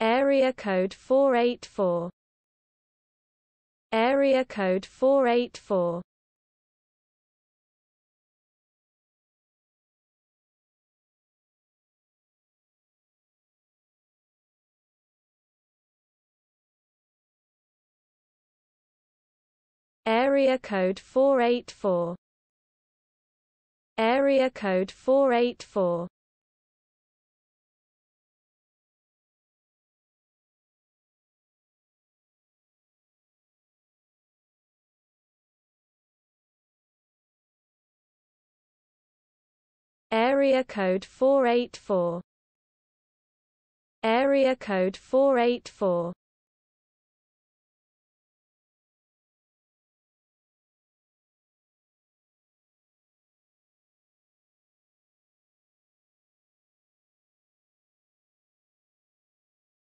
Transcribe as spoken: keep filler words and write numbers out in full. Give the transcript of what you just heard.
Area code four eight four. Area code four eight four. Area code four eight four. Area code four eight four. Area code four eight four. Area code four eight four.